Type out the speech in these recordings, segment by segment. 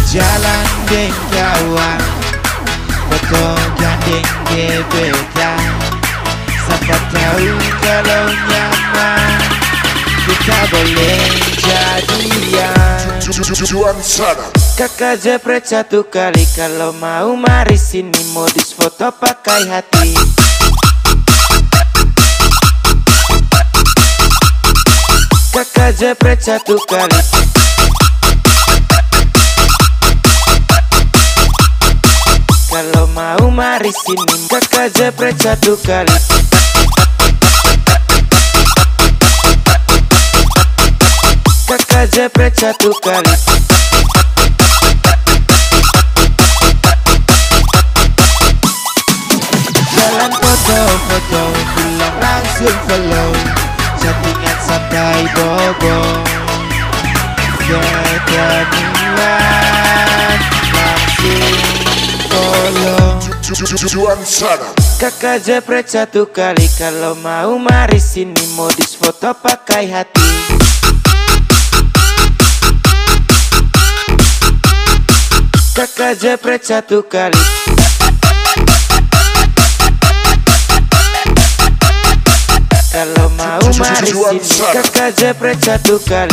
Jalan deng kawan, foto gandeng gebetan. Siapa tahu kalau nyaman, kita boleh jadian. Tujuan sana. Kakak jepret 1 kali, kalau mau mari sini, modus foto pakai hati. Kakak jepret 1 kali, kalau mau mari sini. Kakak jepret 1 kali, kakak jepret 1 kali. Jalan foto-foto, pulang langsung follow, chattingan sampai bobo. Ketemuan langsung follow. Tujuan sana. Kakak jepret 1 kali, kalau mau mari sini, modus foto pakai hati. Kakak jepret 1 kali, kalau mau mari sini. Kakak jepret 1 kali,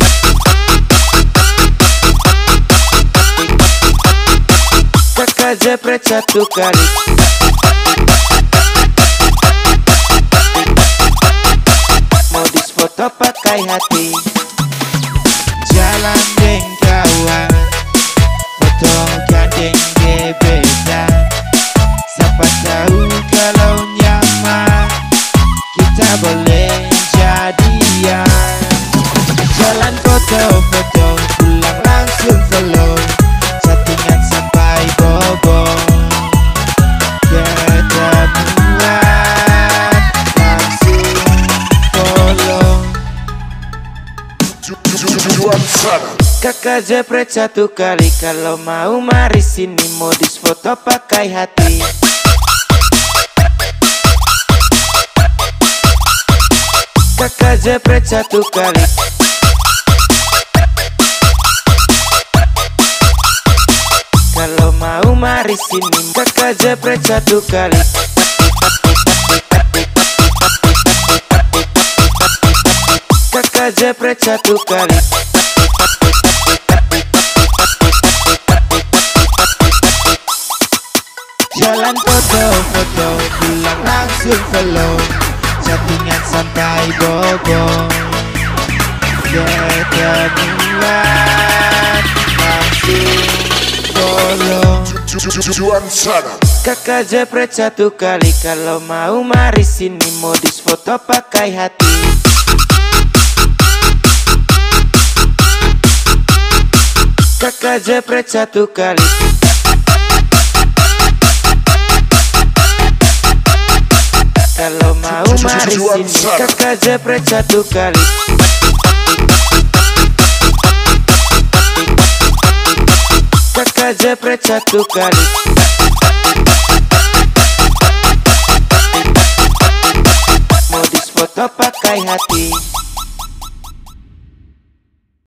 kakak jepret 1 kali. Modus foto pakai hati. Jalan deng kawan, foto gandeng gebetan. Siapa tahu kalau nyaman, kita boleh jadian. Jalan foto-foto, pulang langsung follow, chattingan sampai bobo. Ketemuan langsung follow. Tujuan sana. Kakak jepret 1 kali, kalau mau mari sini, modus foto pakai hati. Kakak jepret 1 kali, kalau mau mari sini. Kakak jepret 1 kali, kakak jepret 1 kali. Jalan foto-foto, pulang langsung follow, chattingan sampai bobo. Ketemuan langsung follow. Tujuan sana. Kakak jepret 1 kali, kalau mau mari sini, modus foto pakai hati. Kakak jepret 1 kali, kalau mau mari sini. Kakak jepret 1 kali, kakak jepret 1 kali.